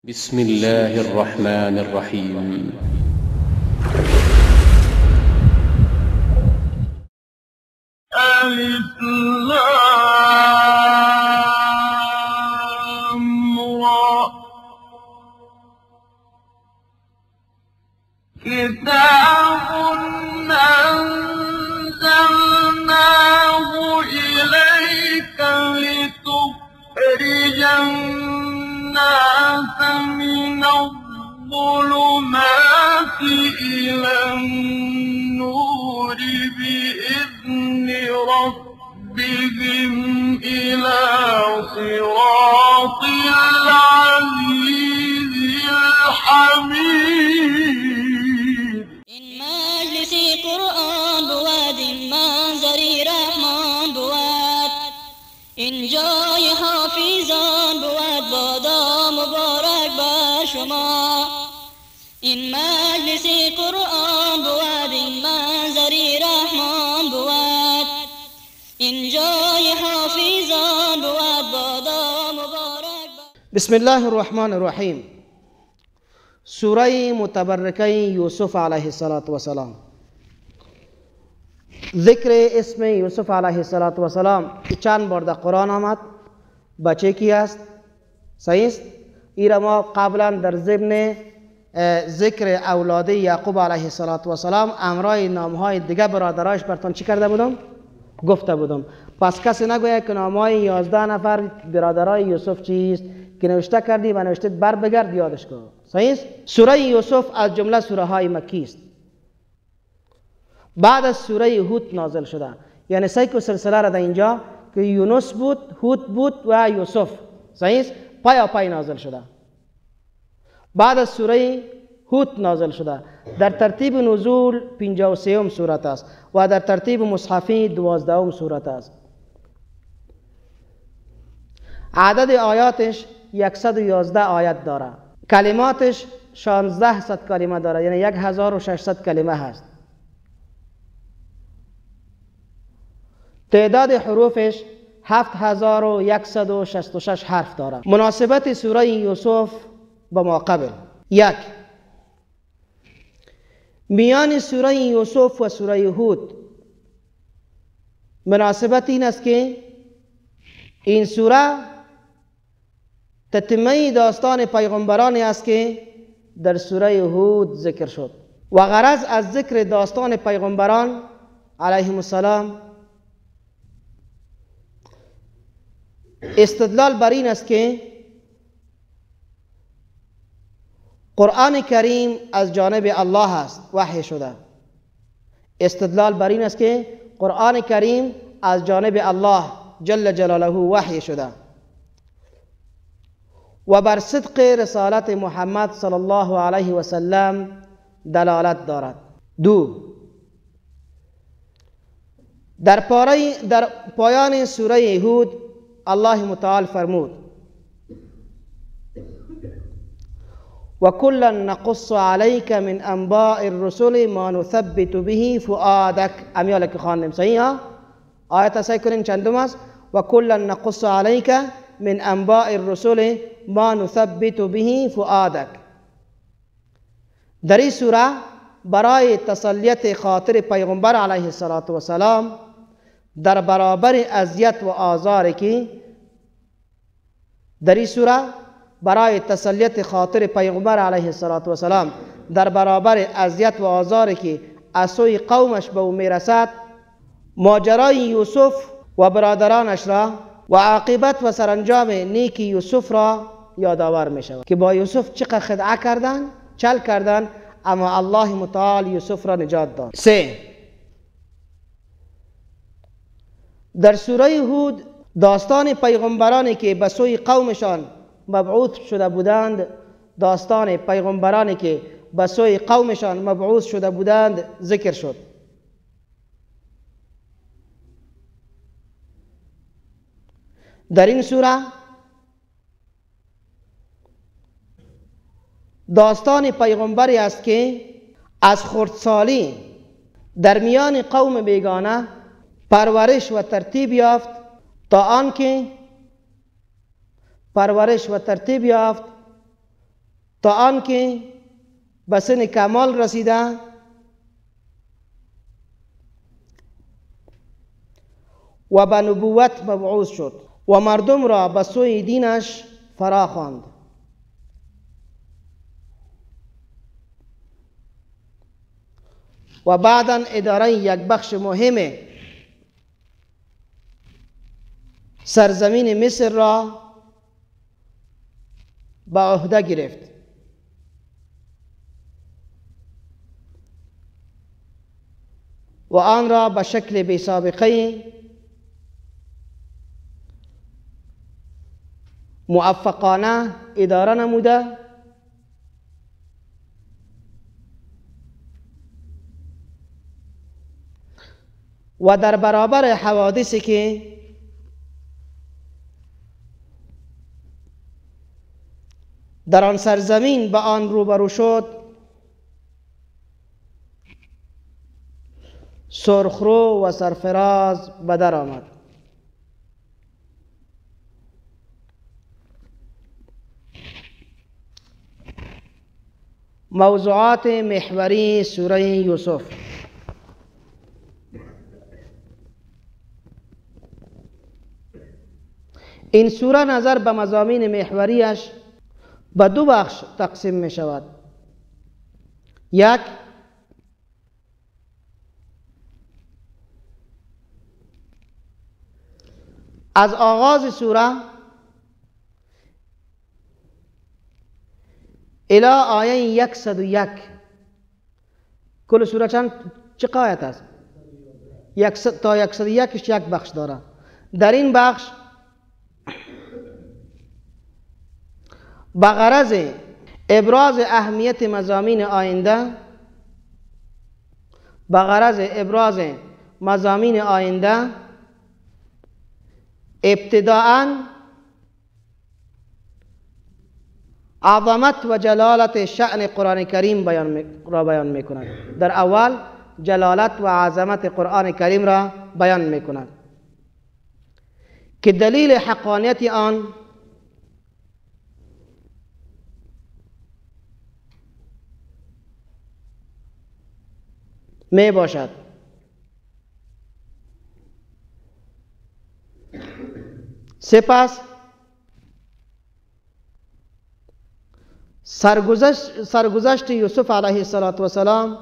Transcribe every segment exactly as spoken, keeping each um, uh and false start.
بسم الله الرحمن الرحيم. ألف لام را كتاب أنزلناه إليك لتخرج الناس من الظلمات إلى النور بإذن ربهم إلى صراط العزيز الحميد. این مجلسی قرآن بود، این منظری رحمان بود، این جای حافظان بود، بادا مبارک بر شما. این مجلسی قرآن بود، این منظری رحمان بود، این جای حافظان بود، بادا مبارک بر. بسم الله الرحمن الرحیم. سوره متبرکه یوسف علیه السلام. ذکر اسم یوسف علیه السلام چند بار در قرآن آمد، بچه کی است؟ صحیح است؟ این را ما قبلا در ضمن ذکر اولاد یعقوب علیه السلام امرای نامهای دیگه برادرایش براتون چی کرده بودم؟ گفته بودم. پس کسی نگوید که نامهای یازده نفر برادرای یوسف چیست که نوشته کردی و نوشته بر بگرد یادش کن. صحیح است؟ سوره یوسف از جمله سوره های مکی است. بعد از سوره هود نازل شده، یعنی سیک و سلسله را در اینجا که یونس بود، هود بود و یوسف، صحیح است؟ پایا پای نازل شده. بعد از سوره هود نازل شده. در ترتیب نزول پنجاه و سوم سورت است و در ترتیب مصحفی دوازدهم سورت است. عدد آیاتش صد و یازده آیت داره. کلماتش شانزده صد کلمه داره، یعنی یک هزار و ششصد کلمه هست. تعداد حروفش هفت هزار و صد و شصت و شش حرف داره. مناسبت سوره یوسف با ما قبل: یک، میان سوره یوسف و سوره هود مناسبت این است که این سوره تتمه داستان پیغمبرانی است که در سوره هود ذکر شد و غرض از ذکر داستان پیغمبران علیهم السلام استدلال بر این است که قرآن کریم از جانب الله است، وحی شده. استدلال بر این است که قرآن کریم از جانب الله جل جلاله وحی شده و بر صدق رسالت محمد صلی الله علیه و سلم دلالت دارد. دو، در پاره در پایان سوره هود الله متعال فرمود: و کلا نقص علیک من انباء الرسل ما نثبت به فؤادک. امیاله که خواندیم، صحیح ها؟ آیت سعی کنیم چندم است؟ و کلا نقص علیک من انباء الرسل ما نثبت به فؤادک. در این سوره برای تسلیت خاطر پیغمبر علیه السلام در برابر اذیت و آزاری که در این سوره برای تسلیت خاطر پیغمبر علیه السلام در برابر اذیت و آزاری که از سوی قومش به او میرسد، ماجرای یوسف و برادرانش را و عاقبت و سرانجام نیک یوسف را یادآور می شود که با یوسف چقدر خدعه کردن، چل کردن، اما الله متعال یوسف را نجات داد. سه، در سوره هود داستان پیغمبرانی که به سوی قومشان مبعوث شده بودند داستان پیغمبرانی که به سوی قومشان مبعوث شده بودند ذکر شد. در این سوره داستان پیغمبری است که از خردسالی در میان قوم بیگانه پرورش و ترتیب یافت تا آنکه پرورش و ترتیب یافت تا آنکه به سن کمال رسیده و به نبوت مبعوث شد و مردم را به سوی دینش فرا خواند. و بعدا اداره یک بخش مهم سرزمین مصر را به عهده گرفت. و آن را به شکل بی سابقه موفقانه اداره نموده و در برابر حوادثی که در آن سرزمین به آن روبرو شد سرخرو و سرفراز به در آمد. موضوعات محوری سوره یوسف. این سوره نظر به مضامین محوریش به دو بخش تقسیم می شود. یک، از آغاز سوره الی آیه صد و یک. کل سوره چند چه آیت است؟ تا صد و یکش یک بخش داره. در این بخش به غرض ابراز اهمیت مضامین آینده به غرض ابراز مضامین آینده ابتداءً عظمت و جلالت شأن قرآن کریم بیان را بیان می کند. در اول جلالت و عظمت قرآن کریم را بیان می کند که دلیل حقانیت آن می باشد. سپس سرگذشت سرگذشت یوسف علیه السلام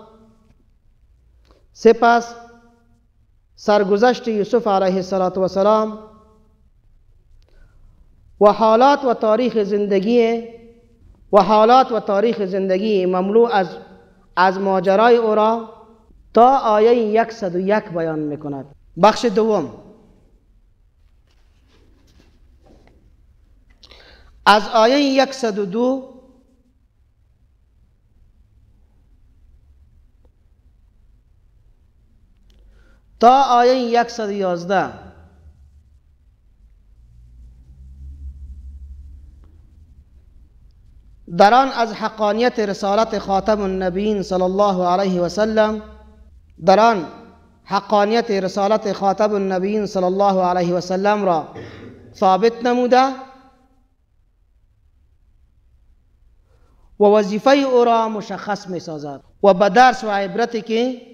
سپس سرگذشت یوسف علیه السلام و حالات و تاریخ زندگی و حالات و تاریخ زندگی مملو از از ماجرای او را تا آیه صد و یک بیان میکند. بخش دوم از آیه صد و دو تا آیه صد و یازده در آن از حقانیت رسالت خاتم النبیین صلی الله علیه و سلم در آن حقانیت رسالت خاتم النبیین صلی الله علیه و سلم را ثابت نموده و وظیفه او را مشخص می سازد و به درس و عبرتی که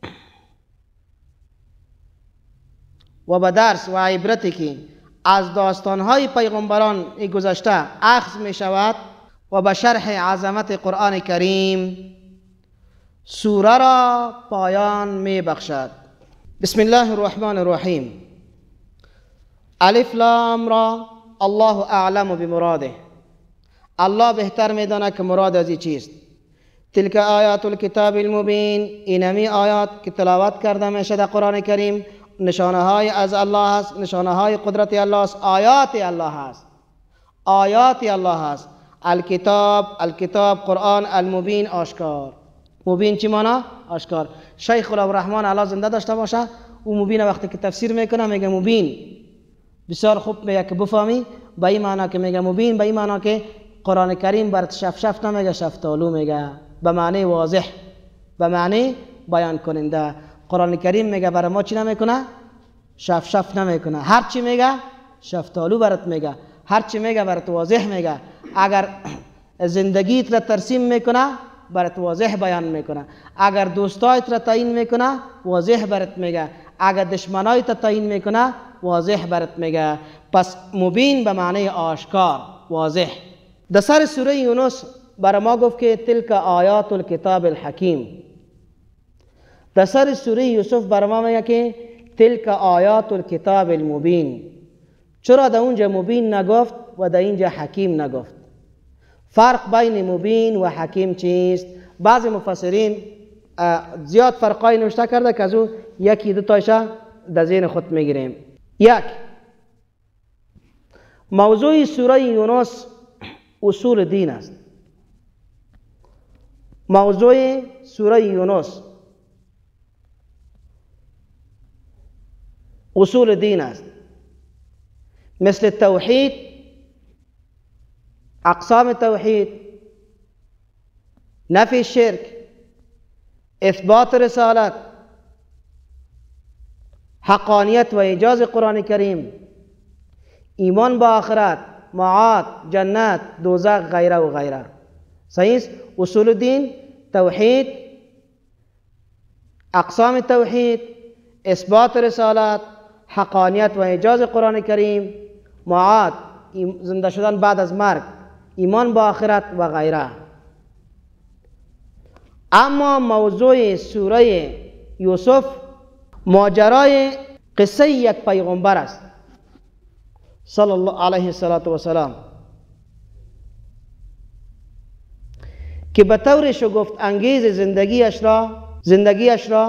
و به درس و عبرتی که از داستانهای پیغمبران گذشته اخذ می شود و به شرح عظمت قرآن کریم سوره را پایان می بخشد. بسم الله الرحمن الرحیم. الف لام را الله اعلم بمراده. الله بهتر میداند که مراد از این چیست. تلک آیات الکتاب المبین. اینمی آیات که تلاوت کرده میشه در قرآن کریم نشانه های از الله هست، نشانه های قدرت الله هست، آیات الله هست، آیات الله هست. الکتاب، الکتاب قرآن، المبین آشکار. مبین چی معنی؟ آشکار. شیخ الرحمن الله زنده داشته باشه او مبین وقتی که تفسیر میکنه میگه مبین بسیار خوب میگه که بفهمی. به این معنی که میگه مبین به این معنی که قرآن کریم برات شف شف نمیگه، شفتالو میگه، به معنی واضح، به معنی بیان کننده. قرآن کریم میگه برای ما چی نمیکنه؟ شف شف نمیکنه. هر چی میگه شفتالو برات میگه، هر چی میگه برات واضح میگه. اگر زندگیت را ترسیم میکنه برات واضح بیان میکنه. اگر دوستایت را تعیین میکنه واضح برات میگه. اگر دشمنایت را تعیین میکنه واضح برات میگه. پس مبین به معنی آشکار، واضح. در سر سوره یونس برای ما گفت که تلک آیات الکتاب الحکیم. در سر سوره یوسف برای ما میگه که تلک آیات الکتاب المبین. چرا در اونجا مبین نگفت و در اینجا حکیم نگفت؟ فرق بین مبین و حکیم چیست؟ بعضی مفسرین زیاد فرقای نوشته کرده که از او یکی دو تایشه در ذهن خود میگیریم. یک، موضوع سوره یونس اصول دین است. موضوع سوره یونس اصول دین است، مثل توحید، اقسام توحید، نفی شرک، اثبات رسالت، حقانیت و ایجاز قرآن کریم، ایمان با آخرت، معاد، جنت، دوزخ، غیره و غیره. صحیح است؟ اصول دین توحید، اقسام توحید، اثبات رسالت، حقانیت و ایجاز قرآن کریم، معاد، زنده شدن بعد از مرگ، ایمان با آخرت و غیره. اما موضوع سوره یوسف ماجرای قصه یک پیغمبر است صلی الله علیه و سلام که به طور شگفت انگیز زندگیش را زندگیش را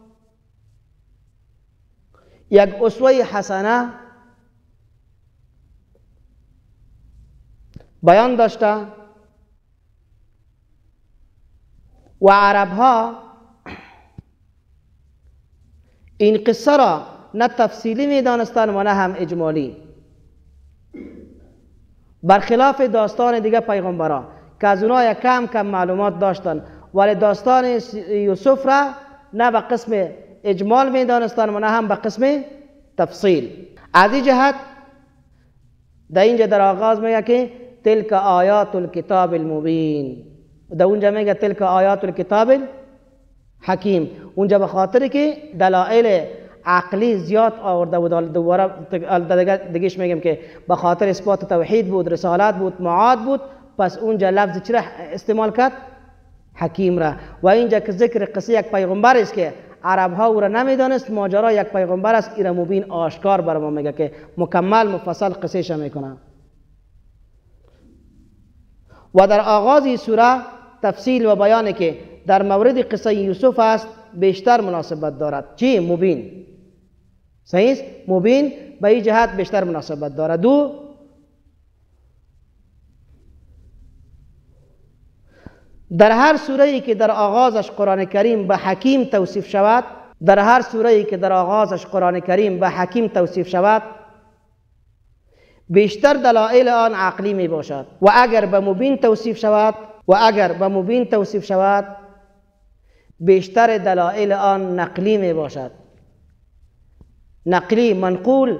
یک اسوه حسنه بیان داشته و عرب ها این قصه را نه تفصیلی می دانستند و نه هم اجمالی، برخلاف داستان دیگه پیغمبران که از اونها یک کم کم معلومات داشتند، ولی داستان یوسف را نه به قسم اجمال می دانستند و نه هم به قسم تفصیل. از این جهت در اینجا در آغاز میگه که تلک آیات الکتاب المبین، در اونجا میگه تلک آیات الکتاب الحکیم. اونجا به خاطر که دلایل عقلی زیاد آورده بود، دوباره دیگهش میگم که به خاطر اثبات توحید بود، رسالت بود، معاد بود، پس اونجا لفظ چرا استعمال کرد؟ حکیم را. و اینجا که ذکر قصه یک پیغمبر است که عرب ها او را نمیدانست، ماجرا یک پیغمبر است، ایرا مبین آشکار بر ما میگه که مکمل مفصل قصه ش میکنه. و در آغاز سوره تفصیل و بیانی که در مورد قصه یوسف است بیشتر مناسبت دارد. چی؟ مبین. صحیح است؟ مبین به این جهت بیشتر مناسبت دارد. دو، در هر سوره‌ای که در آغازش قرآن کریم به حکیم توصیف شود در هر سوره‌ای که در آغازش قرآن کریم به حکیم توصیف شود بیشتر دلایل آن عقلی می باشد، و اگر به مبین توصیف شود و اگر به مبین توصیف شود بیشتر دلایل آن نقلی می باشد، نقلی منقول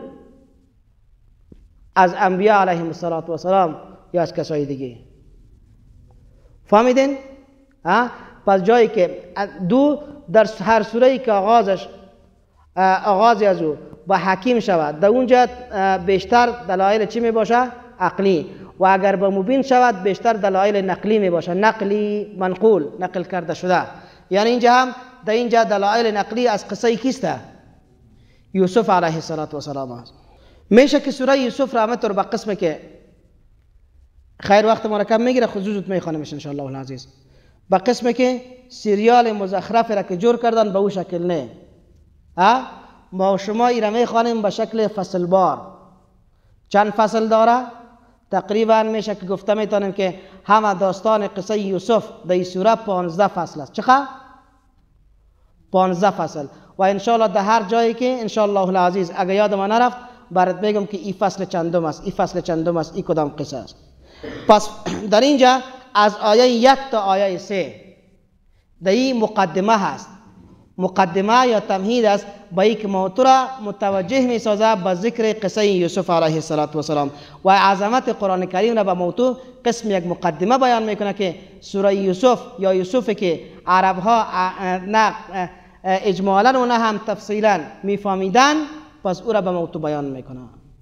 از انبیاء علیهم السلام یا از کسای دیگه. فهمیدین؟ پس جایی که دو، در هر سوره‌ای که آغازش آغازی از او با حکیم شود در اونجا بیشتر دلایل چی می باشه؟ عقلی. و اگر به مبین شود بیشتر دلایل نقلی می باشه، نقلی منقول، نقل کرده شده. یعنی اینجا هم در اینجا دلایل نقلی از قصه کیسته؟ یوسف علیه السلام است. میشه که سوره یوسف را همه طور به قسمه که خیر وقت ما را کم میگیره خصوصت میخوانمش ان شاء الله العزیز، به قسمه که سریال مزخرف را که جور کردن به او شکل نه، ها ما شما ایره میخوانیم به شکل فصل بار. چند فصل داره؟ تقریبا میشه که گفته میتونیم که همه داستان قصه یوسف در این سوره پانزده فصل است. چقدر؟ پانزده فصل. و انشاءالله در هر جایی که انشاءالله العزیز اگر یاد ما نرفت برات بگم که این فصل چندم است، این فصل چندم است، این کدام قصه است. پس در اینجا از آیه یک تا آیه سه در این مقدمه هست مقدمه یا تمهید است با اینکه موضوع را متوجه می سازد به ذکر قصه یوسف علیه السلام و عظمت قرآن کریم را به موضوع قسم یک مقدمه بیان میکنه که سوره یوسف یا یوسف که عرب ها نه اجمالا و نه هم تفصیلا میفهمیدن، پس او را به موضوع بیان میکنه.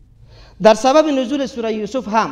در سبب نزول سوره یوسف هم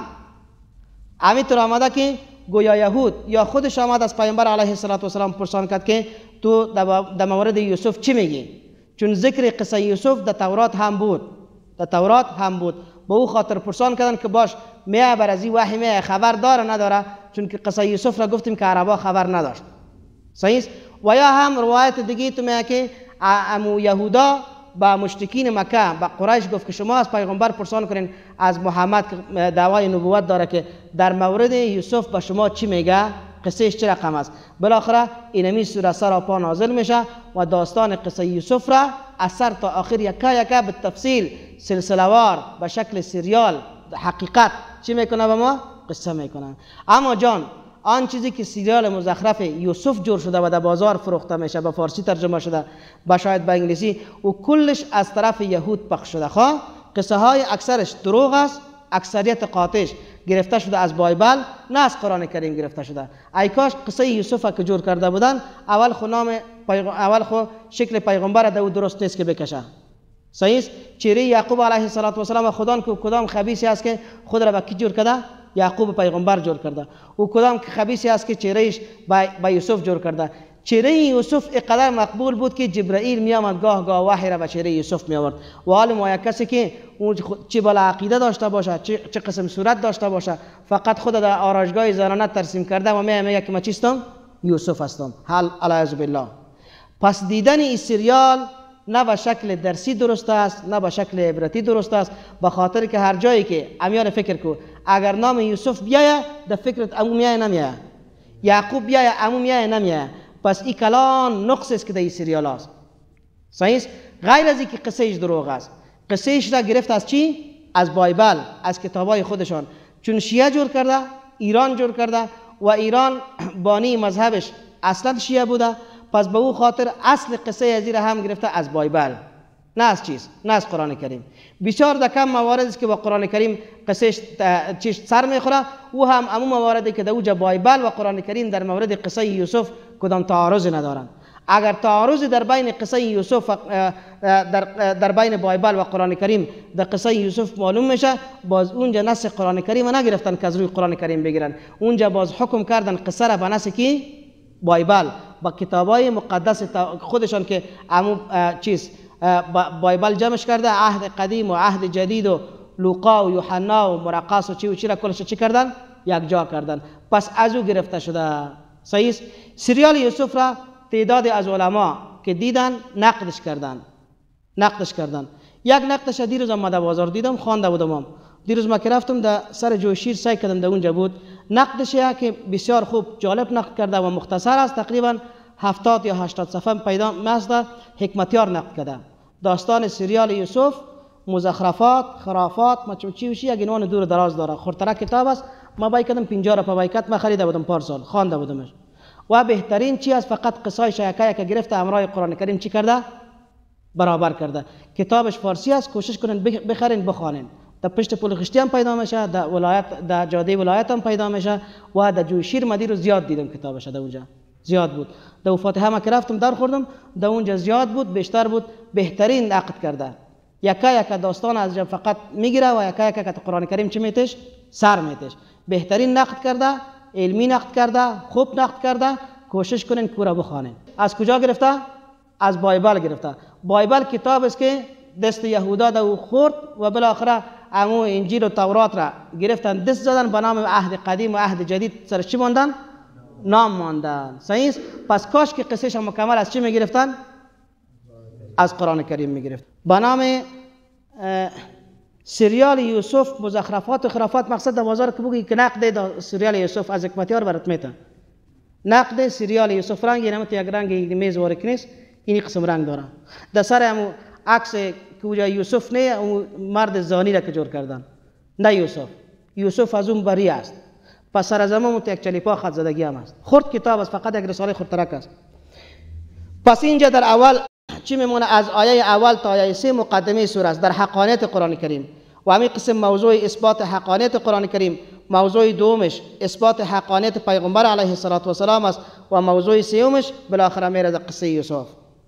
همینطور آمده که گویا یهود یا خودش آمد از پیامبر علیه السلام پرسان کرد که تو در مورد یوسف چی میگی؟ چون ذکر قصه یوسف در تورات هم بود، در تورات هم بود. با او خاطر پرسان کردن که باش میای بر از این وحی میای خبر داره نداره؟ چون که قصه یوسف را گفتیم که عربا خبر نداشت. صحیح؟ و یا هم روایت دیگه تو میگه که امو یهودا با مشرکین مکه با قریش گفت که شما از پیغمبر پرسان کنین از محمد دعوای نبوت داره که در مورد یوسف با شما چی میگه، قصهش چه رقم است. بالاخره اینمی سوره سر پا نازل میشه و داستان قصه یوسف را از سر تا آخر یکا یکا به تفصیل سلسله وار به شکل سریال حقیقت چی میکنه به ما قصه میکنه. اما جان آن چیزی که سریال مزخرف یوسف جور شده و در بازار فروخته میشه، به فارسی ترجمه شده و شاید به انگلیسی، و کلش از طرف یهود پخش شده. خواه قصه های اکثرش دروغ است، اکثریت قاطعش گرفته شده از بایبل نه از قرآن کریم گرفته شده. ای کاش قصه یوسف که جور کرده بودن اول خو نام پیغ... اول خو شکل پیغمبر دو درست نیست که بکشه. صحیح؟ چهره یعقوب علیه السلام خدا که کدام خبیثی است که خود را به کی جور کرده؟ یعقوب پیغمبر جور کرده. و کدام خبیثی است که چهرهش با یوسف جور کرده. چهره یوسف اینقدر مقبول بود که جبرائیل می آمد گاه گاه وحی را به چهره یوسف می آورد. و حال ما یک کسی که چه بلا عقیده داشته باشه، چه قسم صورت داشته باشه، فقط خود در آرایشگاه زنانه ترسیم کرده و می میگه که من چیستم؟ یوسف هستم. حال الیاذ بالله. پس دیدن این سریال نه به شکل درسی درست است نه به شکل عبرتی درست است، به خاطر که هر جایی که امیان فکر کو اگر نام یوسف بیایه در فکرت امو میایه نمیایه، یعقوب بیایه امو میایه نمیایه. پس این کلان نقص است که در این سریال است. صحیح؟ غیر از اینکه قصهش دروغ است، قصهش را گرفت از چی؟ از بایبل، از کتابای خودشان. چون شیعه جور کرده، ایران جور کرده و ایران بانی مذهبش اصلا شیعه بوده، پس به او خاطر اصل قصه ازیر هم گرفته از بایبل، نه از چیز، نه از قرآن کریم. بسیار در کم موارد است که با قرآن کریم قصهش چیز سر میخوره، او هم امو مواردی که در اوجا بایبل و قرآن کریم در مورد قصه یوسف کدام تعارض ندارن. اگر تعارض در بین قصه یوسف در, در بین بایبل و قرآن کریم در قصه یوسف معلوم میشه، باز اونجا نص قرآن کریم نگرفتن که از روی قرآن کریم بگیرن، اونجا باز حکم کردن قصه را به نص کی؟ بایبل، با کتابای مقدس خودشان که امو چیز بایبل جمعش کرده، عهد قدیم و عهد جدید و لوقا و یوحنا و مرقس و چی و چی را کلش چی کردن؟ یک جا کردن. پس از او گرفته شده. صحیح؟ سریال یوسف را تعداد از علما که دیدن نقدش کردن، نقدش کردن. یک نقدش دیروز ما در بازار دیدم، خوانده بودم. دیروز ما که رفتم در سر جوشیر سعی کردم در اونجا بود. نقدش که بسیار خوب جالب نقد کرده و مختصر است، تقریبا هفتاد یا هشتاد صفحه پیدا مزد حکمتیار نقد کرده. داستان سریال یوسف، مزخرفات، خرافات، مچوچی و چی یک عنوان دور دراز داره. خورتره کتاب است. ما بای کردم پنجاه را پابایکت ما خریده بودم پارسال، خوانده بودمش. و بهترین چی است فقط قصه شیکایی که گرفته همراه قرآن کریم چی کرده؟ برابر کرده. کتابش فارسی است، کوشش کنین بخرین بخوانین. در پشت پل خشتی هم پیدا میشه، در ولایت در جاده ولایت هم پیدا میشه و در جوشیر مدیر رو زیاد دیدم کتابش در اونجا زیاد بود. در فاتحه ما که رفتم در خوردم در اونجا زیاد بود، بیشتر بود، بهترین نقد کرده. یکا یکا داستان از جا فقط میگیره و یکا یکا که قرآن کریم چی میتش؟ سر میتش. بهترین نقد کرده، علمی نقد کرده، خوب نقد کرده. کوشش کنین پورا بخوانین. از کجا گرفته؟ از بایبل گرفته. بایبل کتاب است که دست یهودا دو خورد و بالاخره امو انجیل و تورات را گرفتن دست زدن، به نام عهد قدیم و عهد جدید سرش چی ماندن؟ نام ماندن. صحیح؟ پس کاش که قصهش مکمل از چی میگرفتن؟ از قرآن کریم میگرفت. به نام سریال یوسف، مزخرفات و خرافات. مقصد در بازار که بگی که نقد سریال یوسف از حکمتیار برات میته. نقد سریال یوسف رنگ نمت یک رنگ میز وارک نیست، این قسم رنگ داره. در سر امو عکس که اونجا یوسف نه، اون مرد زانی را که جور کردن، نه یوسف. یوسف از اون بری است. پس سر از امام یک چلیپا خط زدگی هم است. خرد کتاب است، فقط یک رساله خردترک است. پس اینجا در اول چی میمونه؟ از آیه اول تا آیه سه مقدمه سوره است در حقانیت قرآن کریم و همین قسم موضوع اثبات حقانیت قرآن کریم. موضوع دومش اثبات حقانیت پیغمبر علیه السلام است و موضوع سومش بالاخره میره در قصه یوسف.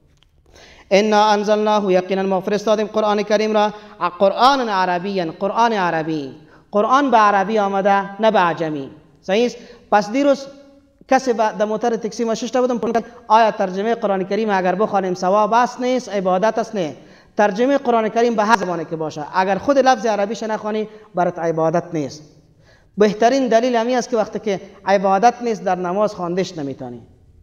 انا انزلناه، یقینا ما فرستادیم قرآن کریم را، قرآن عربی، قرآن عربی. قرآن به عربی آمده نه به عجمی. صحیح است؟ پس دیروز کسی در موتر تاکسی ما ششته بودم، آیا ترجمه قرآن کریم اگر بخوانیم ثواب است نیست، عبادت است؟ نه. ترجمه قرآن کریم به هر زبانی که باشه اگر خود لفظ عربیش نخوانی برات عبادت نیست. بهترین دلیل همین است که وقتی که عبادت نیست در نماز خواندش نمیتونی.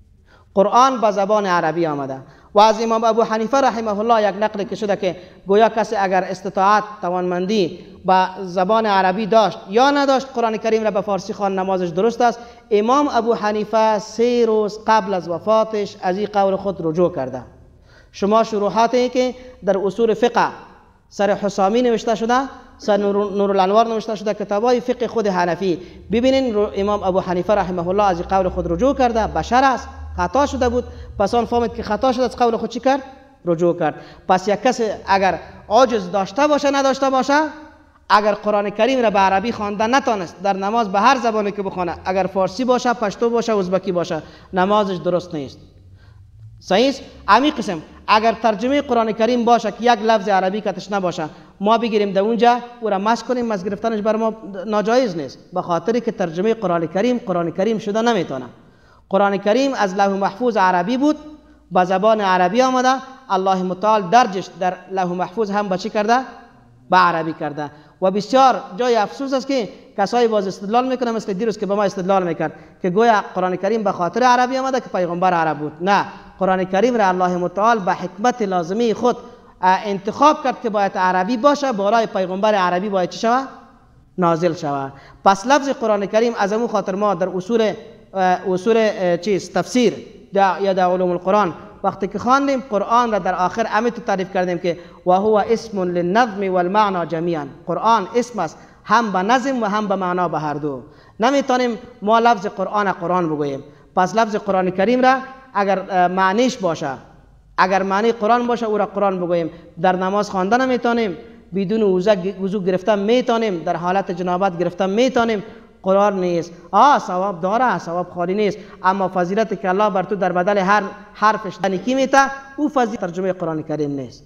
قرآن با زبان عربی آمده و از امام ابو حنیفه رحمه الله یک نقل که شده که گویا کسی اگر استطاعت توانمندی با زبان عربی داشت یا نداشت قرآن کریم را به فارسی خوان نمازش درست است. امام ابو حنیفه سه روز قبل از وفاتش از این قول خود رجوع کرده. شما شروحاتی که در اصول فقه سر حسامی نوشته شده، سر نور الانوار نوشته شده، کتابای فقه خود حنفی، ببینین امام ابو حنیفه رحمه الله از این قول خود رجوع کرده. بشر است، خطا شده بود، پس آن فهمید که خطا شده، از قول خود چی کرد؟ رجوع کرد. پس یک کسی اگر عاجز داشته باشه نداشته باشه، اگر قرآن کریم را به عربی خوانده نتونست در نماز به هر زبانی که بخونه، اگر فارسی باشه، پشتو باشه، ازبکی باشه، نمازش درست نیست. صحیح است؟ امی قسم اگر ترجمه قرآن کریم باشه که یک لفظ عربی کتش نباشه، ما بگیریم در اونجا او را مس کنیم، مس گرفتنش بر ما ناجایز نیست، به خاطری که ترجمه قرآن کریم قرآن کریم شده نمیتونه. قرآن کریم از لوح محفوظ عربی بود، با زبان عربی آمده، الله متعال درجش در لوح محفوظ هم با چی کرده؟ با عربی کرده. و بسیار جای افسوس است که کسایی باز استدلال میکنه مثل دیروز که به ما استدلال میکرد که گویا قرآن کریم به خاطر عربی آمده که پیغمبر عرب بود. نه، قرآن کریم را الله متعال به حکمت لازمی خود انتخاب کرد که باید عربی باشه، برای پیغمبر عربی باید چی شود؟ نازل شود. پس لفظ قرآن کریم از امون خاطر ما در اصول اصول چیز تفسیر یا در علوم القرآن وقتی که خواندیم قرآن را در آخر امی تو تعریف کردیم که و هو اسم للنظم والمعنى جمیعا. قرآن اسم است هم به نظم و هم به معنا، به هر دو. نمیتونیم ما لفظ قرآن قرآن بگوییم. پس لفظ قرآن کریم را اگر معنیش باشه، اگر معنی قرآن باشه او را قرآن بگوییم. در نماز خوانده نمیتونیم، بدون وضو گرفتن میتونیم، در حالت جنابت گرفتن میتونیم. قرار نیست. آه ثواب داره، ثواب خالی نیست، اما فضیلتی که الله بر تو در بدل هر حرفش نیکی میته، او فضیلت ترجمه قرآن کریم نیست.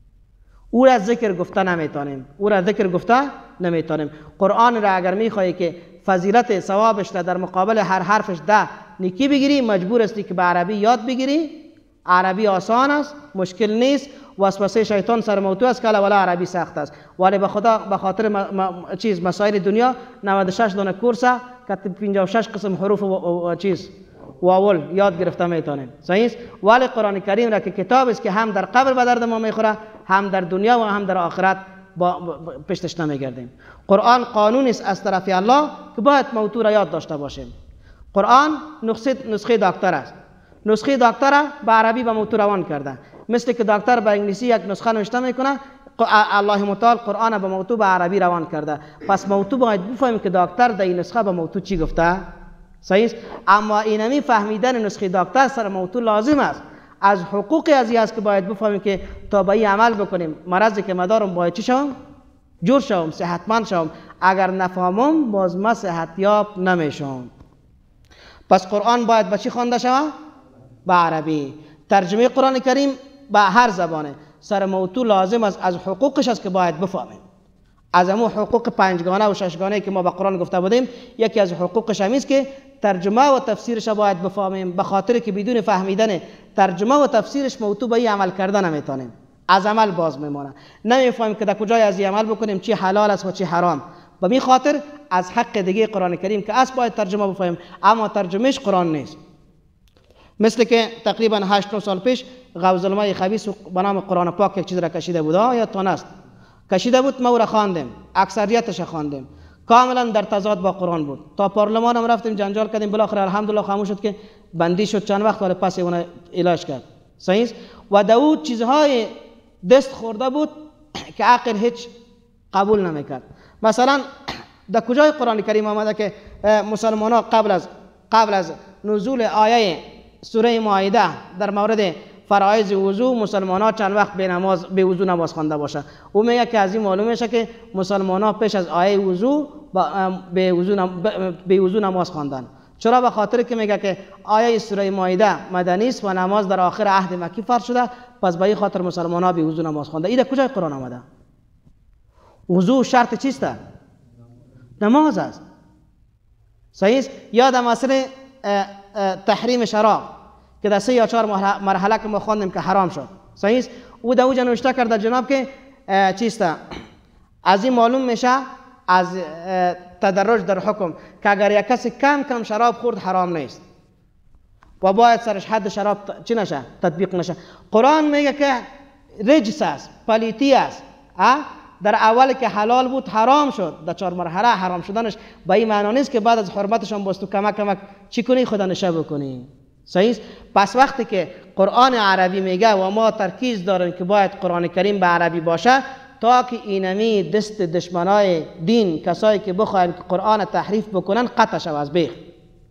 او را ذکر گفته نمیتونیم، او را ذکر گفته نمیتونیم. قرآن را اگر میخوایی که فضیلت ثوابش را در مقابل هر حرفش ده نیکی بگیری، مجبور هستی که به عربی یاد بگیری. عربی آسان است، مشکل نیست. وسوسه شیطان سر موضوع است که ولی عربی سخت است، ولی به خدا به خاطر م... م... چیز مسائل دنیا نود و شش دانه کورس که پنجاه و شش قسم حروف و, و... و چیز واول یاد گرفته میتونیم. صحیح است؟ ولی قرآن کریم را که کتاب است که هم در قبر به درد ما میخوره، هم در دنیا و هم در آخرت با پشتش نمیگردیم. قرآن قانون است از طرف الله که باید موضوع را یاد داشته باشیم. قرآن نسخه نسخه دکتر است. نسخه دکتر را به عربی به موضوع روان کرده، مثل که دکتر به انگلیسی یک نسخه نوشته میکنه، الله متعال قرآن به موضوع به عربی روان کرده. پس موضوع باید بفهمیم که دکتر در این نسخه به موضوع چی گفته. صحیح است؟ اما اینمی فهمیدن نسخه دکتر سر موضوع لازم است. از حقوق از این است که باید بفهمیم که تا به این عمل بکنیم، مرضی که مدارم باید چی شوم؟ جور شوم، صحتمند شوم. اگر نفهمم باز ما صحتیاب نمیشم. پس قرآن باید به چی خوانده شود؟ به عربی. ترجمه قرآن کریم به هر زبانه. سر موضوع لازم است، از حقوقش است که باید بفهمیم. از همون حقوق پنجگانه و ششگانه که ما به قرآن گفته بودیم، یکی از حقوقش همیست که ترجمه و تفسیرش باید بفهمیم، به خاطر که بدون فهمیدن ترجمه و تفسیرش موضوع به این عمل کردن نمیتونیم، از عمل باز میمونه. نمیفهمیم که در کجای از این عمل بکنیم، چی حلال است و چی حرام. به این خاطر از حق دیگه قرآن کریم که اس باید ترجمه بفهمیم، اما ترجمهش قرآن نیست. مثل که تقریبا هشت نه سال پیش غوزالمای خبیث به نام قرآن پاک یک چیز را کشیده بود، یا تونست کشیده بود، ما او را خواندیم، اکثریتش خواندیم، کاملا در تضاد با قرآن بود. تا پارلمان هم رفتیم جنجال کردیم، بالاخره الحمدلله خاموش شد که بندی شد چند وقت، ولی پس اون علاج کرد. صحیح است؟ و داود چیزهای دست خورده بود که عقل هیچ قبول نمیکرد. مثلا در کجای قرآن کریم آمده که مسلمان ها قبل از قبل از نزول آیه سوره مائده در مورد فرایض وضو مسلمان ها چند وقت به نماز به وضو نماز خوانده باشه. او میگه که از این معلوم میشه که مسلمان ها پیش از آیه وضو به وضو به وضو نماز خواندن. چرا؟ به خاطر که میگه که آیه سوره مائده مدنی است و نماز در آخر عهد مکی فرض شده، پس به این خاطر مسلمان ها به وضو نماز خوانده. این در کجای قرآن آمده؟ وضو شرط چیست؟ نماز است. صحیح است؟ یا در مسئله تحریم شراب که در سه یا چهار مرحله که ما خواندیم که حرام شد، صحیح است؟ او در اوجا نوشته کرده جناب که چیست؟ از این معلوم میشه از تدرج در حکم که اگر یک کسی کم کم شراب خورد حرام نیست و باید سرش حد شراب چی نشه؟ تطبیق نشه. قرآن میگه که رجس است، پلیتی است. در اول که حلال بود حرام شد، در چهار مرحله حرام شدنش به این معنی نیست که بعد از حرمتشان باز تو کمک کمک چی کنی؟ خدا نشه بکنی. صحیح است؟ پس وقتی که قرآن عربی میگه و ما ترکیز داریم که باید قرآن کریم به عربی باشه تا که اینمی دست دشمنای دین کسایی که بخواین که قرآن تحریف بکنن قطع شود از بیخ.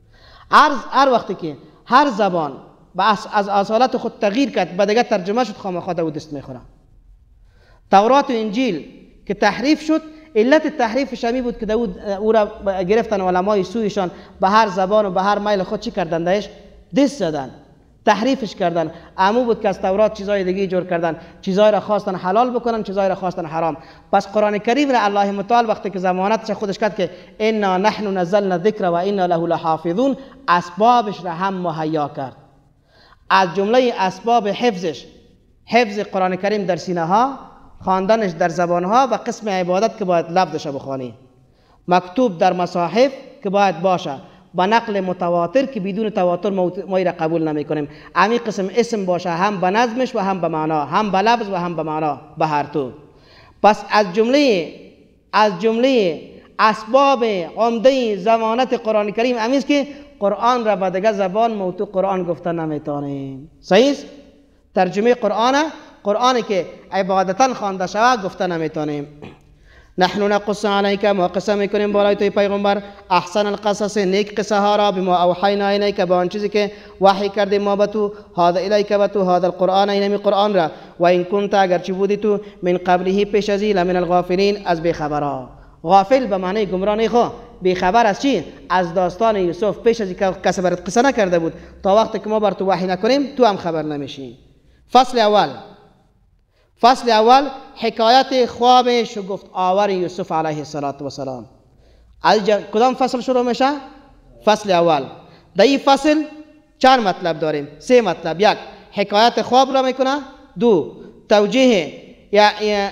هر وقتی که هر زبان از اصالت خود تغییر کرد به دیگه ترجمه شد، خامخا او دست میخوره. تورات و انجیل که تحریف شد، علت تحریفش همی بود که او را گرفتن علمای سویشان به هر زبان و به هر میل خود چی کردن؟ دهش دست زدن، تحریفش کردن. امو بود که از تورات چیزای دیگه جور کردن، چیزای را خواستن حلال بکنن، چیزای را خواستن حرام. پس قرآن کریم را الله متعال وقتی که ضمانتش خودش کرد که انا نحن نزلنا الذکر و انا له لحافظون، اسبابش را هم مهیا کرد. از جمله اسباب حفظش حفظ قرآن کریم در سینه ها، خواندنش در زبان ها و قسم عبادت که باید لفظش بخوانی، مکتوب در مصاحف که باید باشه، با نقل متواتر که بدون تواتر ما را قبول نمی کنیم. امی قسم اسم باشه هم به نظمش و هم به معنا، هم به لفظ و هم به معنا، به هر تو. پس از جمله از جمله اسباب عمده ضمانت قرآن کریم امی است که قرآن را به دیگر زبان موتو قرآن گفته نمیتونیم. صحیح است؟ ترجمه قرآن قرآنی که عبادتا خوانده شود گفته نمیتونیم. نحن نقص علیک، ما قصه میکنیم بالای توی پیغمبر، احسن القصص، نیک قصه ها را، بما اوحینا الیک، با آن چیزی که وحی کردیم ما به تو، هذا الیک به تو، هذا القرآن، اینمی قرآن را، و این کنت اگرچه بودی تو من قبله پیش ازی لمن الغافلین، از بیخبرها. غافل به معنی گمراه نیخو، بیخبر از چی؟ از داستان یوسف پیش ازی که کسی برات قصه نکرده بود، تا وقتی که ما بر تو وحی نکنیم تو هم خبر نمیشی. فصل اول فصل اول حکایت خواب شگفت آور یوسف علیه السلام. از کدام فصل شروع میشه؟ فصل اول. در این فصل چند مطلب داریم؟ سه مطلب. یک، حکایت خواب را میکنه. دو، توجیه یا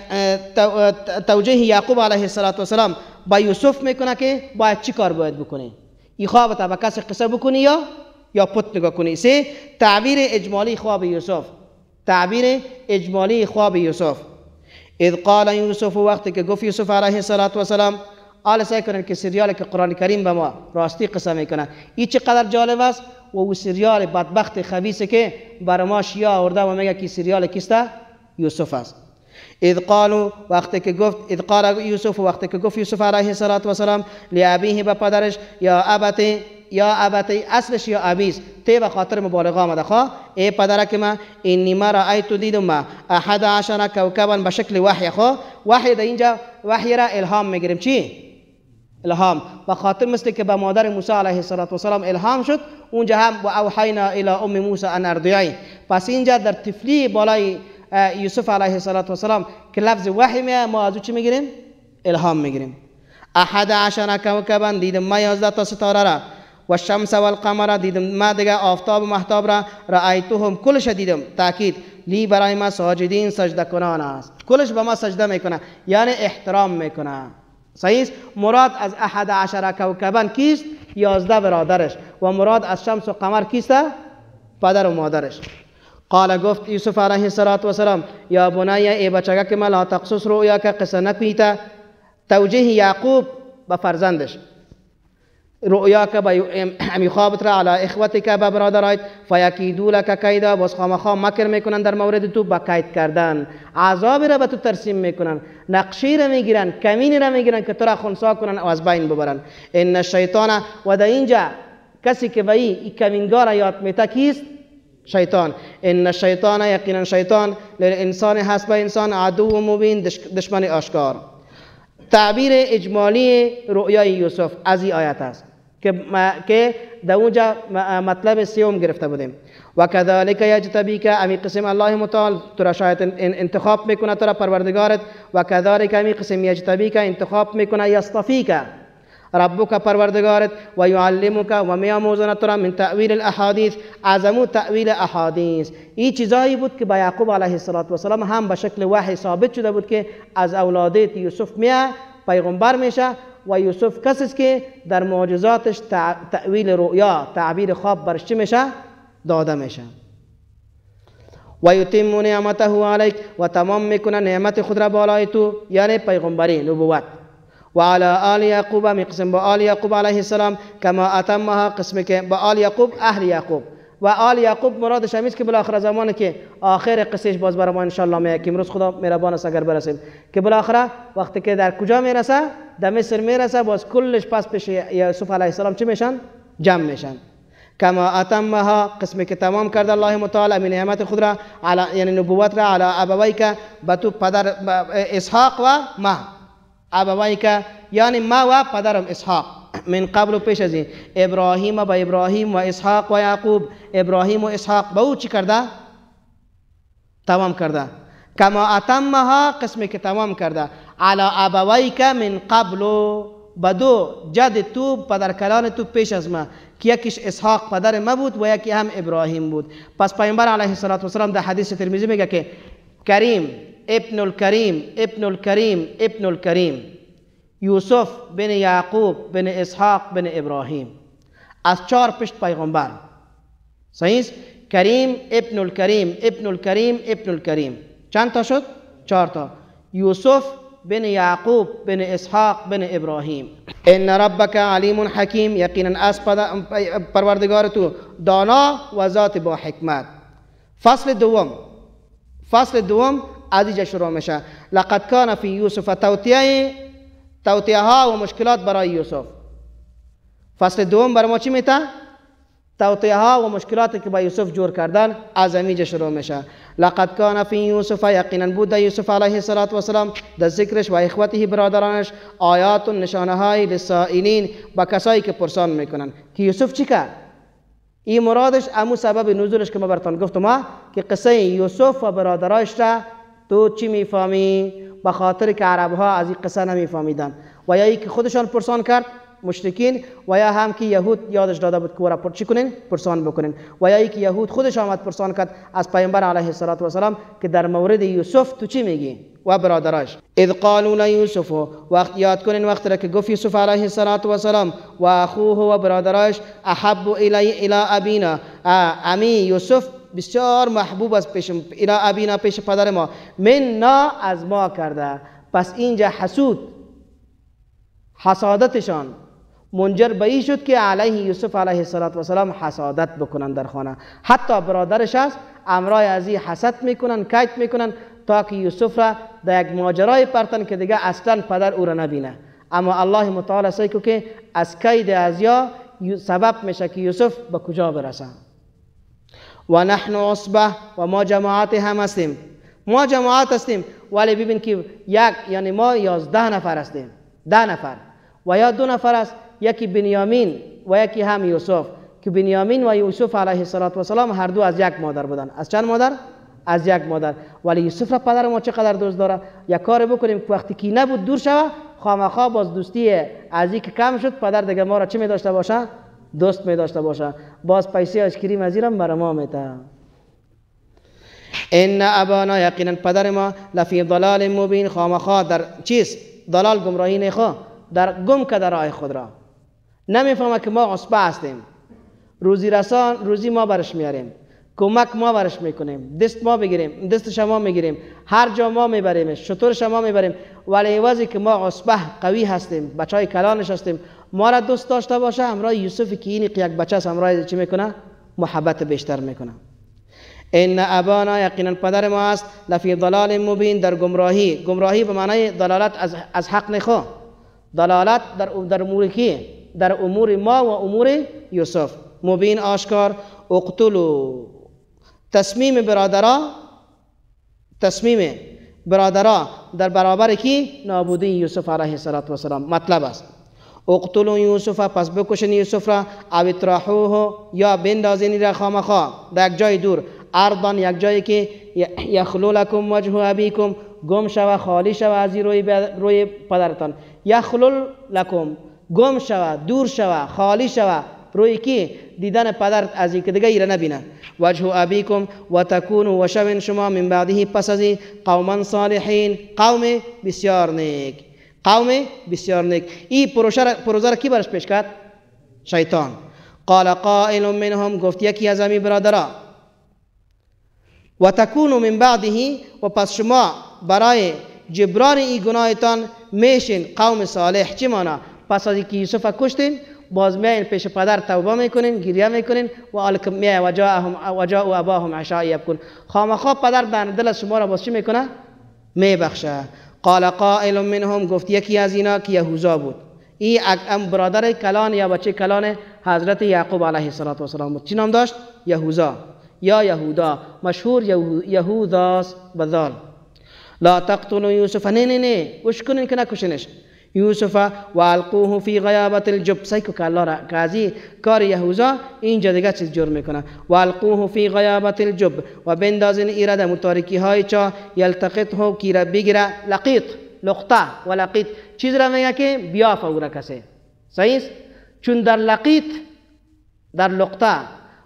توجیه یعقوب علیه السلام با یوسف میکنه که باید چی کار باید بکنه. این خواب تا به کسی قصه بکنی یا یا پت نگاه کنی. سه، تعبیر اجمالی خواب یوسف. تعبیر اجمالی خواب یوسف. اذ قال یوسف، وقتی که گفت یوسف علیه السلام. آل سعی کنن که سریال که قرآن کریم به ما راستی قصه میکنه. این چقدر جالب است و او سریال بدبخت خبیثه که بر ما شیعه آورده و میگه که سریال کیسته؟ یوسف است. اذ قالوا، وقتی که گفت اذ قال یوسف، وقتی که گفت یوسف علیه السلام لابیه، به پدرش، یا ابتی یا ابتی، اصلش یا ابیس، تی به خاطر مبالغه آمده. خواه ای پدرک ما، اینی ما رأیت دیدم ما احد عشر کوکبا، به شکل وحی. خواه وحی در اینجا وحی را الهام میگیریم. چی؟ الهام. به خاطر مثل که به مادر موسی علیه السلام الهام شد، اونجا هم و اوحینا الی ام موسی ان ارضعی. پس اینجا در طفلی بالای یوسف علیه السلام که لفظ وحی میاد، ما از او چی میگیریم؟ الهام میگیریم. احد عشر کوکبا، دیدم ما یازده تا ستاره را، و شمس و القمر، دیدم ما دیگه آفتاب و مهتاب را، رأیتهم، کلش دیدم، تاکید لی برای ما ساجدین، سجده کنان است. کلش به ما سجده میکنه، یعنی احترام میکنه. صحیح؟ مراد از احد عشر کوکبا کیست؟ یازده برادرش. و مراد از شمس و قمر کیست؟ پدر و مادرش. قال، گفت یوسف علیه السلام یا بنی، ای بچگک ما، لا تقصص رؤیا، که قصه نکنیتا. توجیه یعقوب به فرزندش، رؤیا که به امی خوابت را علی اخوتی که به برادرایت، فیکیدو لک کیدا، باز خامخا مکر میکنن در مورد تو، با کید کردن، عذاب را به تو ترسیم میکنن، نقشی را میگیرن، کمینی را میگیرن که تو را خنثی کنن و از بین ببرن. ان الشیطان، و در اینجا کسی که به این کمینگار یاد میته کیست؟ شیطان. ان الشیطان، یقینا شیطان، للانسان حسب انسان عدو مبین، دشمن آشکار. تعبیر اجمالی رؤیای یوسف از این آیت است که که در اونجا مطلب سیوم گرفته بودیم. و کذالک یجتبیک، امی قسم الله متعال تو را شاید انتخاب میکنه، تو را پروردگارت. و کذالک امی قسم یجتبیک، انتخاب میکنه، یصطفیک ربک پروردگارت، و یعلمک و میاموزن تو را من تأویل الاحادیث، اعظم تأویل احادیث. این چیزایی بود که با یعقوب علیه السلام هم به شکل وحی ثابت شده بود که از اولادیت یوسف میاد پیغمبر میشه و یوسف کسی است که در معجزاتش تأویل رؤیا، تعبیر خواب برش چی میشه؟ داده میشه. و یتم نعمته علیک، و تمام میکنه نعمت خود را بالای تو، یعنی پیغمبری، نبوت. و علی آل یعقوب، میقسم با آل یعقوب علیه السلام، کما اتمها، قسمی که با آل یعقوب اهل یعقوب. و آل یعقوب مرادش همیست که بالاخره زمانی که آخر قصهش باز برای ما انشالله میاد که امروز خدا مهربان است اگر برسیم که بالاخره وقتی که در کجا میرسه؟ در مصر میرسه، باز کلش پس پیش یوسف علیه السلام چی میشن؟ جمع میشن. کما اتمها، قسمی که تمام کرده الله متعال من نعمت خود را، یعنی نبوت را، علی ابویک، به تو پدر اسحاق و ما، ابویک یعنی ما و پدرم اسحاق، من قبل پیش از این، ابراهیم با ابراهیم و اسحاق و یعقوب، ابراهیم و اسحاق با او چی کرده؟ تمام کرده. کما اتمها، قسمی که تمام کرده، علی ابویک من قبل، بدو جد تو پدر کلان تو پیش از ما، که یکیش اسحاق پدر ما بود و یکی هم ابراهیم بود. پس پیامبر علیه السلام در حدیث ترمذی میگه که کریم ابن الکریم ابن الکریم ابن الکریم، یوسف بن یعقوب بن اسحاق بن ابراهیم، از چهار پشت پیغمبر. صحیح است؟ کریم ابن الکریم ابن الکریم ابن الکریم، چند تا شد؟ چهار تا. یوسف بن یعقوب بن اسحاق بن ابراهیم. ان ربک علیم حکیم، یقینا از پروردگار تو دانا و ذات با حکمت. فصل دوم، فصل دوم از اینجا شروع میشه. لقد کان فی یوسف توطیه، توطیه ها و مشکلات برای یوسف. فصل دوم برای ما چی میته؟ توطیه ها و مشکلاتی که با یوسف جور کردن، از اینجا شروع میشه. لقد کان فی یوسف، یقینا بود در یوسف علیه السلام، در ذکرش و اخوته برادرانش، آیات و نشانه های للسائلین، با کسایی که پرسان میکنن که یوسف چی کرد. این مرادش امو سبب نزولش که ما براتون گفتم که قصه یوسف و برادرایش را تو چی میفهمی؟ به خاطر که عرب ها از این قصه نمیفهمیدن، و یا ای که خودشان پرسان کرد مشرکین، و یا هم که یهود یادش داده بود که ورا پر چی کنین؟ پرسان بکنین. و یا ای که یهود خودش آمد پرسان کرد از پیامبر علیه السلام که در مورد یوسف تو چی میگی و برادرش. اذ قالوا لیوسف، وقت یاد کنین وقت را که گفت یوسف علیه السلام و اخوه و برادرش، احب الی الی ابینا، امی یوسف بسیار محبوب است پیش الی ابینا، پیش پدر ما، مننا از ما کرده. پس اینجا حسود، حسادتشان منجر به این شد که علیه یوسف علیه السلام حسادت بکنن در خانه. حتی برادرش است امرای از این حسد میکنن، کیت میکنن تا که یوسف را در یک ماجرای پرتن که دیگه اصلا پدر او را نبینه. اما الله متعال سیکو که از کید ازیا سبب میشه که یوسف به کجا برسه. و نحن عصبه، و ما جماعت هم هستیم، ما جماعت هستیم، ولی ببین که یک یعنی ما یازده نفر هستیم، ده نفر، و یا دو نفر است، یکی بنیامین و یکی هم یوسف، که بنیامین و یوسف علیه السلام هر دو از یک مادر بودن. از چند مادر؟ از یک مادر. ولی یوسف را پدر ما چقدر دوست داره. یک کار بکنیم که وقتی کی نبود دور شوه، خامخا باز دوستی از این که کم شد، پدر دیگه ما را چه می داشته باشه؟ دوست می داشته باشه. باز پیسه آیسکریم از اینم برای ما میته. ان ابانا، یقینا پدر ما، لفی ضلال مبین، خامخا در چیز ضلال، گمراهی نخوا، در گم کرده راه خود را. نمیفهمه که ما عصبه هستیم، روزی رسان روزی ما برش میاریم، کمک ما برش میکنیم، دست ما بگیریم، دست شما میگیریم، هر جا ما میبریمش، شطور شما میبریم. ولی ایوازی که ما عصبه قوی هستیم، بچهای کلانش هستیم، ما را دوست داشته باشه، همراه یوسف که این یک بچه است همراه چی میکنه؟ محبت بیشتر میکنه. ان ابانا، یقینا پدر ما است، لفی ضلال مبین، در گمراهی. گمراهی به معنای دلالت از از حق نخوا، دلالت در در امور کی؟ در امور ما و امور یوسف. مبین، آشکار. اقتلوا، تصمیم برادرها تصمیم برادرها در برابر کی؟ نابودی یوسف علیه السلام. مطلب است اقتلوا یوسف، پس بکشین یوسف را، او اطرحوه، یا بندازین را خامخا در یک جای دور، ارضا، یک جایی که یخلو لکم وجه ابیکم، گم شوه خالی شوه از روی روی پدرتان. یخلو لکم، گم شوه، دور شوه، خالی شوه روی کی؟ دیدن پدر از این که دیگه ایره نبینه. وجه ابیکم و تکونوا، و شوین شما من بعده پس از قوما صالحین، قوم بسیار نیک، قوم بسیار نیک. این پروژه را کی برش پیش کرد؟ شیطان. قال قائل منهم، گفت یکی از امی برادرها، و تکونوا من بعده، و پس شما برای جبران این گناهتان میشین قوم صالح. چی مانا؟ پس از اینکه یوسف کشتین باز میاین پیش پدر توبه میکنین، گریه میکنین و الکم میای و جاءهم و جاءوا اباهم عشاء یبکون. خامخا پدر در دل شما را باز چی میکنه؟ میبخشه. قال قائل منهم، گفت یکی از اینا که یهوذا بود، این ام برادر کلان یا بچه کلان حضرت یعقوب علیه السلام بود. چی نام داشت؟ یهوذا یا یهودا، مشهور یهوداست بذال. لا تقتلوا یوسف، نه نه نه وش کنین که نکشنش یوسف، و القوه فی غیابت الجب، سیکو که الله را قاضی کار یهوذا اینجا دیگه چیز جور میکنه. و القوه فی غیابت الجب، و بندازین ایراد متارکی های چا، یلتقطه کی را بگیره، لقیط لقطه و لقیط چیز را میگه که بیا فورا کسی. صحیح است؟ چون در لقیط در لقطه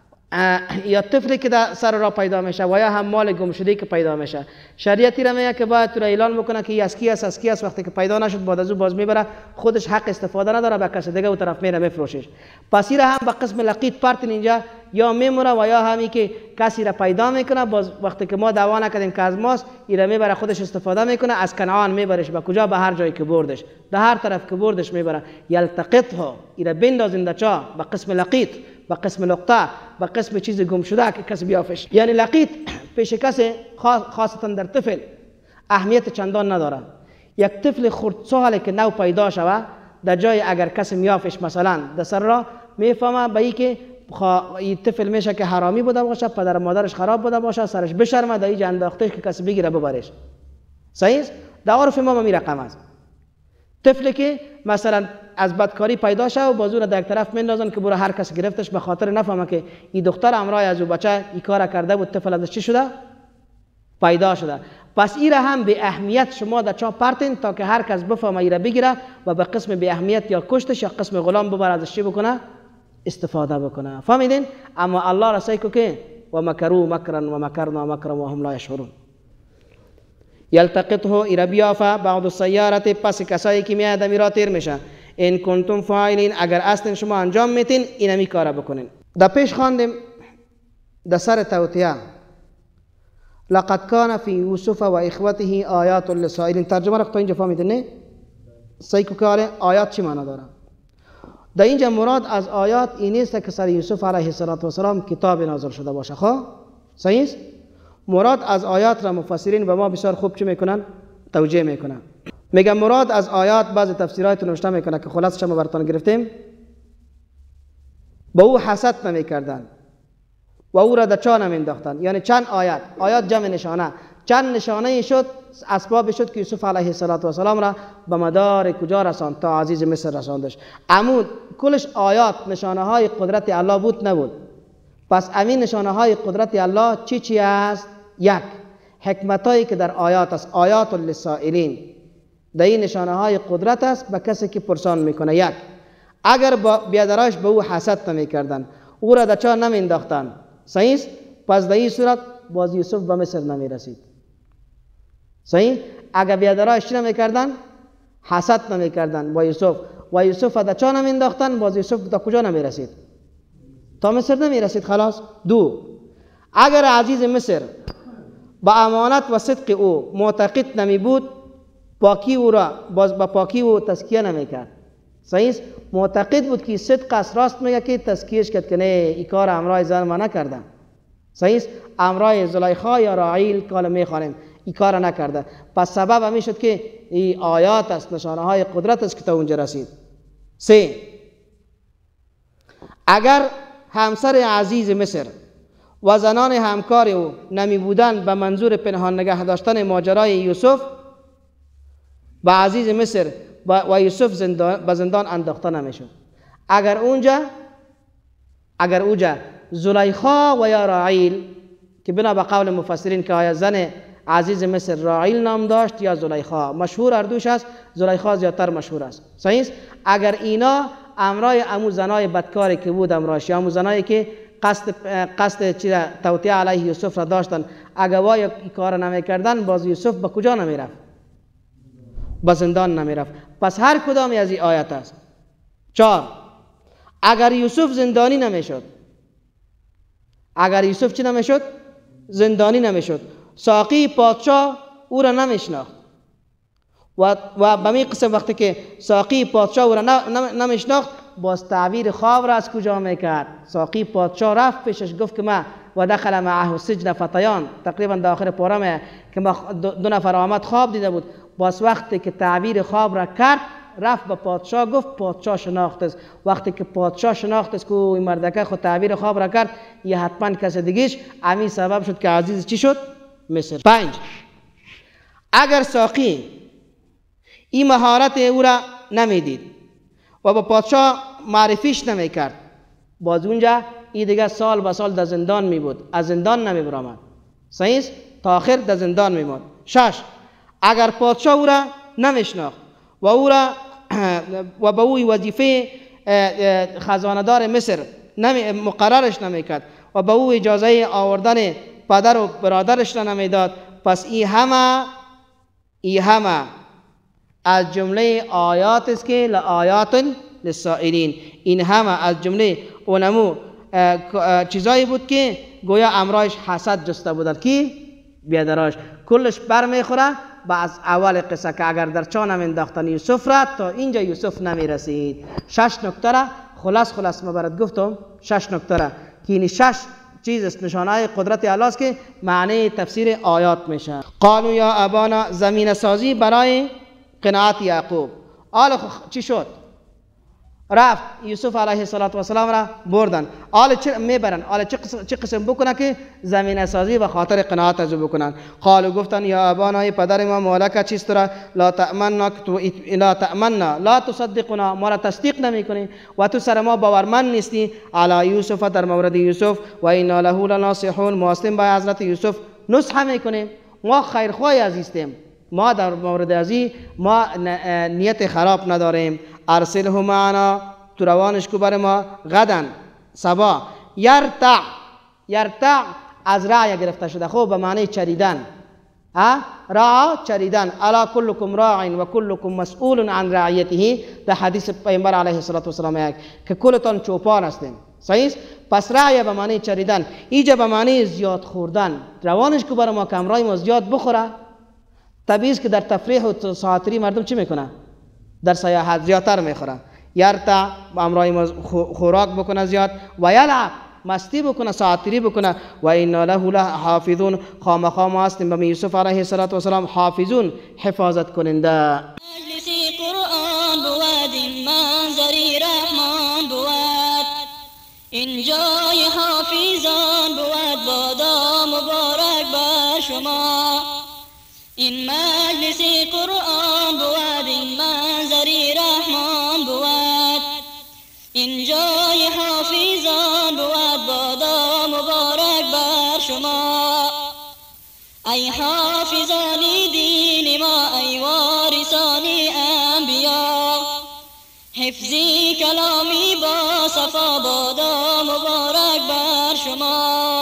یا طفلی که در سر را پیدا میشه و یا هم مال گم شده که پیدا میشه، شریعتی را میگه که باید تو را اعلان بکنه که از کی است از کی است. وقتی که پیدا نشد بعد از او باز میبره، خودش حق استفاده نداره، به کسی دیگه اون طرف میره میفروشش. پس این هم به قسم لقیط پارتن اینجا یا میموره و یا همی که کسی را پیدا میکنه، باز وقتی که ما دعوا نکردیم که از ماست، این را میبره خودش استفاده میکنه، از کنعان میبرش به کجا؟ به هر جایی که بردش، در هر طرف که بردش میبره. یلتقطه، این را بندازین در چا؟ به قسم لقیط، به قسم لقطه، به قسم چیز گم شده که کسی بیافش. یعنی لقیط پیش کسی خاصتا در طفل اهمیت چندان نداره. یک طفل خردساله که نو پیدا شوه در جای اگر کسی میافش مثلا در سر را، میفهمه به ای که این طفل میشه که حرامی بوده باشه، پدر مادرش خراب بوده باشه، سرش بشرمه در اینجا انداختش که کسی بگیره ببرش. صحیح است؟ در عرف ما می رقم است. طفلی که مثلا از بدکاری پیدا شد و بازو را در یک طرف میندازن که برو هر کس گرفتش، به خاطر نفهمه که این دختر امرای از او بچه این کار کرده بود، طفل ازش چی شده؟ پیدا شده. پس این را هم به اهمیت شما در چا پرتین تا که هر کس بفهمه این را بگیره و به قسم به اهمیت یا کشتش یا قسم غلام ببره ازش چی بکنه؟ استفاده بکنه. فهمیدین؟ اما الله را سیکو که و مکروا مکرا و مکرنا مکرا و هم لا یشعرون. یلتقطه، ایرا بیافه بعض السیارات، پس کسایی که میاد میرا تیر میشه. ان کنتم فاعلین، اگر اصلا شما انجام میتین اینمی کارا بکنین. در پیش خواندیم در سر توطیه لقد کان فی یوسف و اخوته آیات للسائلین. ترجمه را تا اینجا فهمیدین نه؟ سیکو که آیات چی معنی داره؟ در اینجا مراد از آیات این نیست که سر یوسف علیه السلام کتاب نازل شده باشه. خب صحیح است؟ مراد از آیات را مفسرین به ما بسیار خوب چی میکنن؟ توجیه میکنن. میگم مراد از آیات بعض تفسیرات نوشته میکنه که خلاصش ما براتون گرفتیم. با او حسد نمیکردن و او را در چاه نمینداختن. یعنی چند آیات، آیات جمع نشانه، چند نشانه شد اسباب شد که یوسف علیه السلام را به مدار کجا رساند؟ تا عزیز مصر رساندش. عمود کلش آیات نشانه های قدرت الله بود نبود؟ پس امین نشانه های قدرت الله چی چی است؟ یک، حکمت هایی که در آیات است، آیات للسائلین، در این نشانه های قدرت است به کسی که پرسان میکنه. یک، اگر بیادراش به او حسد نمیکردن، او را در چاه نمینداختن، صحیح است؟ پس در این صورت باز یوسف به مصر نمیرسید. صحیح؟ اگر بیادراش چی نمیکردن؟ حسد نمیکردن با یوسف و یوسف در چاه نمینداختن، باز یوسف تا کجا نمیرسید؟ تا مصر نمیرسید. خلاص. دو، اگر عزیز مصر با امانت و صدق او معتقد نمی بود، پاکی او را باز با پاکی او تزکیه نمی کرد. صحیح است؟ معتقد بود که صدق است، راست میگه که تزکیهش کرد که نه این کار امرای زن ما نکرده. صحیح است؟ امرای زلیخا یا راعیل کال میخوانیم این کار نکرده. پس سبب همی شد که این آیات است، نشانه های قدرت است که تا اونجا رسید. سه، اگر همسر عزیز مصر و زنان همکار او نمی بودن به منظور پنهان نگه داشتن ماجرای یوسف و عزیز مصر و یوسف زندان به زندان انداخته نمیشد. اگر اونجا اگر اونجا زلیخا و یا راعیل که بنا به قول مفسرین که آیا زن عزیز مصر راعیل نام داشت یا زلیخا، مشهور اردوش است، زلیخا زیادتر مشهور است. صحیح است؟ اگر اینا امرای امو زنای بدکاری که بود امراش یا امو زنایی که قصد قصد چیز توطئه علیه یوسف را داشتن، اگر وای این کار نمیکردن، باز یوسف به کجا نمیرفت؟ به زندان نمیرفت. پس هر کدام از این آیات است. چهار، اگر یوسف زندانی نمیشد، اگر یوسف چی نمیشد؟ زندانی نمیشد، ساقی پادشاه او را نمیشناخت و و به می قسم وقتی که ساقی پادشاه او را نمیشناخت، باز تعبیر خواب را از کجا میکرد؟ ساقی پادشاه رفت پیشش گفت که ما و دخل معه السجن فتیان، تقریبا در آخر پاره که ما دو نفر آمد خواب دیده بود، باز وقتی که تعبیر خواب را کرد رفت به پادشاه گفت، پادشاه شناخت است. وقتی که پادشاه شناخت است که این مردکه خود تعبیر خواب را کرد، یه حتما کس دیگیش امی سبب شد که عزیز چی شد؟ مصر. پنج، اگر ساقی این مهارت او را نمیدید و با پادشاه معرفیش نمیکرد، باز اونجا این دیگه سال به سال در زندان می بود، از زندان نمی برآمد. صحیح است؟ تا آخر در زندان می بود. شش، اگر پادشاه او را نمیشناخت و او را و به اوی وظیفه خزاندار مصر نمی مقررش نمیکرد و به او اجازه آوردن پدر و برادرش را نمیداد، پس این همه این همه از جمله آیات است که لآیات للسائلین، این همه از جمله اونمو چیزایی بود که گویا امرایش حسد جسته بودند که بیادراش کلش بر میخوره با از اول قصه که اگر در چاه نمینداختن یوسف را تا اینجا یوسف نمیرسید. شش نکته را خلاص خلاص ما برات گفتم، شش نکته را که این شش چیز است نشانه قدرت الله است که معنی تفسیر آیات میشه. قالوا یا ابانا، زمین سازی برای قناعت یعقوب. حالا چی شد؟ رفت یوسف علیه السلام را بردن، حالا چه میبرن؟ حالا چه قسم, چه قسم بکنن که زمین سازی و خاطر قناعت از بکنن؟ قالوا گفتن یا ابانا، پدر ما، مالک چیست را لا تأمنا تو لا تأمنا لا تصدقنا، ما را تصدیق نمیکنی و تو سر ما باورمند نیستی، علی یوسف، در مورد یوسف، و انا له لناصحون، مسلم با حضرت یوسف نصح میکنیم، ما خیرخواهی عزیزیم، ما در مورد ازی ما نیت خراب نداریم. ارسله معنا، تو روانش کو بر ما، غدن صبا، یرتع، یرتع از رعی گرفته شده، خب به معنی چریدن، ها رعا چریدن، الا کلکم راع و کلکم مسئول عن رعیته، در حدیث پیامبر علیه السلام که کلتان چوپان هستین. صحیح؟ پس رعی به معنی چریدن، اینجا به معنی زیاد خوردن، روانش کو بر ما که امرای ما زیاد بخوره. طبیعی است که در تفریح و ساعتری مردم چی میکنه؟ در سیاحت زیادتر میخوره. یرتع امرای ما خوراک بکنه زیاد، و یلعب مستی بکنه، ساعتری بکنه. و انا له لحافظون، خامخا ما هستیم به یوسف علیه السلام حافظون، حفاظت کننده. مجلسی قرآن بود، منظری رحمان بود، اینجای حافظان بود، بادا مبارک بر شما. این مجلسی قرآن بود، این منظری رحمان بود، اینجای حافظان بود، بادا مبارک بر شما. ای حافظانی دین ما، ای وارثانی انبیا، حفظی کلامی با صفا، بادا مبارک بر شما.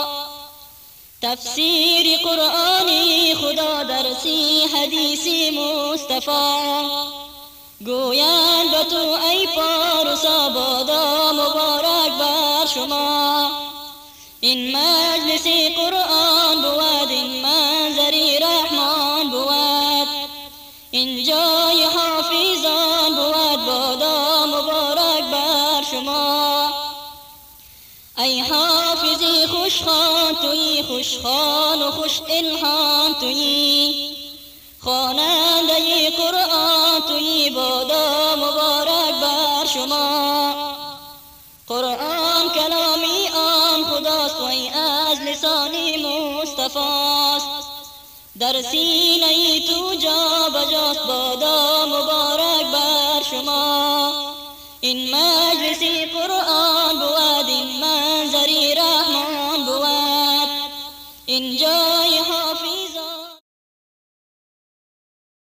تفسیر قرآنی خدا، درسی حدیثی مصطفی، گویند به تو ای پارسا، بادا مبارک بر شما. این مجلسی قرآن بود، این منظری رحمان بود، این جای حافظان بود، بادا مبارک بر شما. ای حافظی خوشخوان تویی، خوشخوان و خوش الهام تویی، خواننده قرآن تویی، بادا مبارک بر شما. قرآن کلامی آن خداست و ای از مصطفاست. در سینه تو جا بجاست بادا مبارک بر شما. این مجلسی قرآن بود، این منظری رحمان بود، این جای حافظان